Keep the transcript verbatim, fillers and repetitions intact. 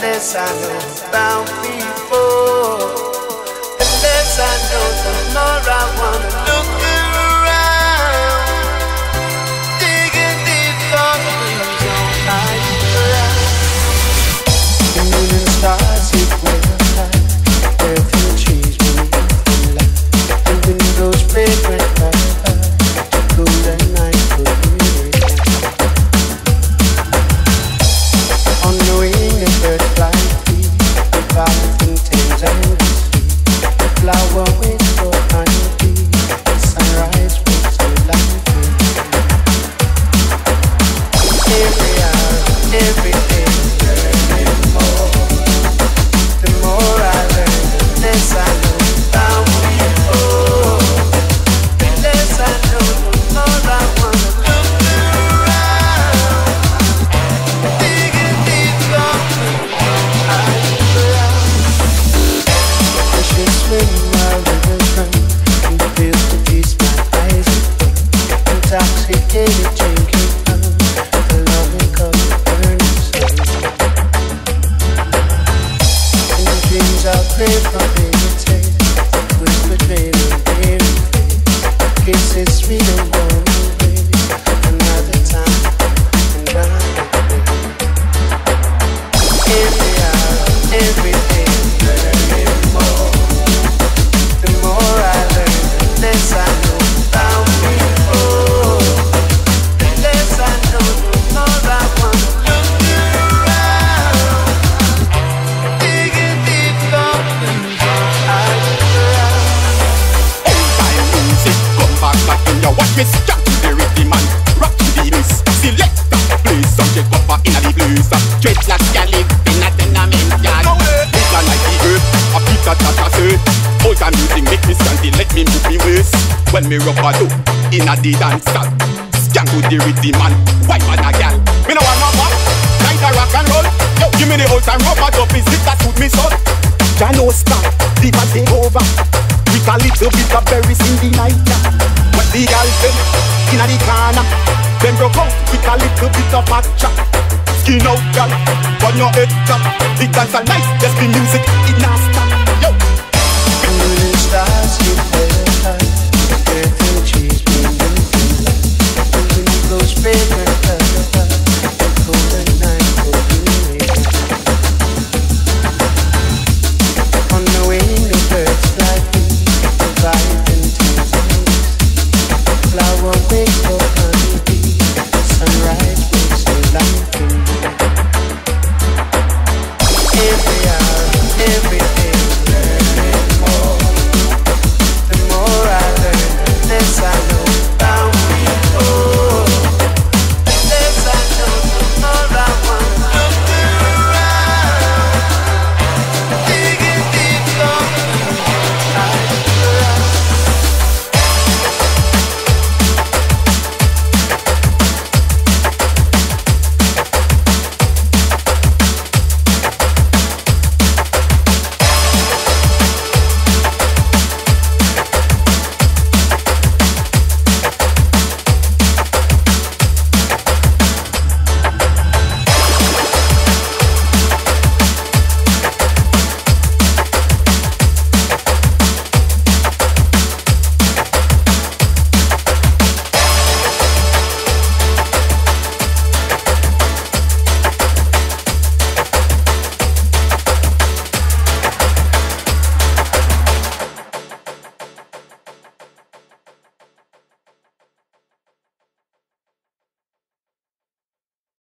less I know about people, the less I know, the more I wanna look around, digging deep for clues on high ground. The moon and stars equal light, earth and trees beneath the light, the windows fragrant by golden night could be written. On the wing a bird fly free, the violet tends and the sea, the flower waits for honeybee, the sunrise waits to life. Every hour, every day, learning more. The more I learn, the less I know about people. The less I know, the more I wanna look around, digging deep for clues high ground. I should swim while rivers run, and feel the peace my eyes open. Intoxicated drinking from the loving cup of burning sun. In the dreams I'll pray for baby taste, whispered veil and very face, kisses sweet and warm embrace, another time, another day. Every hour, every day, learning more. The more I learn, the less I know about people. The less I know, the more I wanna look around, digging deep for clues on high ground. Time music, come back back in your watch me strap to the rhythm and rock to the bass. Select that place, subject cover in the blues. Dreadlocks can live in a tenement yard. Bigger like the earth, a Peter Tata say. Hold time music make me scanty, let me move me waist. When me rock a do in a the dance hall, scan to the rhythm and wipe on a gal. Me no want no pop, night a rock and roll. Yo, give me the old time rubber dub, is it that suit me son? Jano stop, deep and take over. With a little bit of berries in the night. What the gal them in a the corner, them broke out with a little bit of hot chop. Skin out gal, on your head top. The dance are nice, just the music.